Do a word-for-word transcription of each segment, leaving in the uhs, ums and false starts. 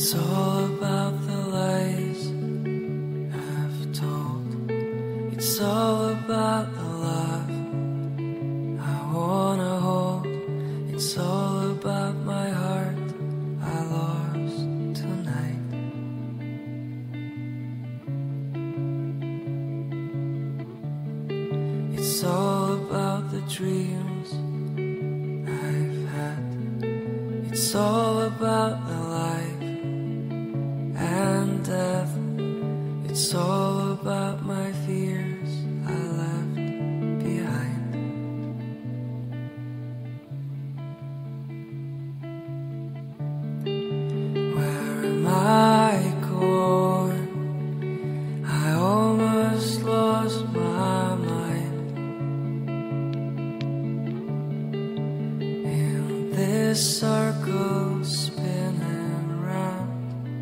It's all about the lies I've told. It's all about the love I wanna hold. It's all about my heart I lost tonight. It's all about the dreams I've had. It's all about the life and death. It's all about my fears I left behind. Where am I going? I almost lost my mind in this circle spinning round.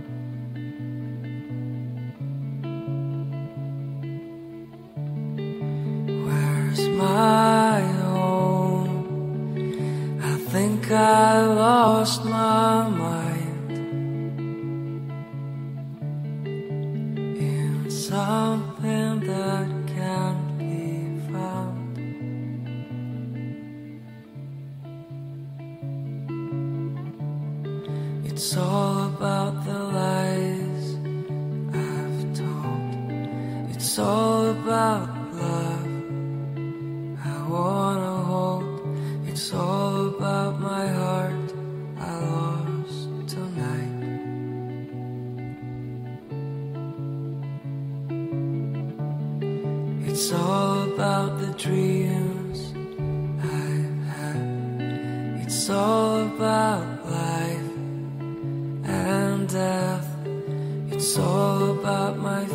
Where's my home? I think I lost my mind in something that can't be found. It's all about the lies I've told. It's all about love I wanna hold. It's all about my heart I lost tonight. It's all about the dreams I've had. It's all about life and death. It's all about my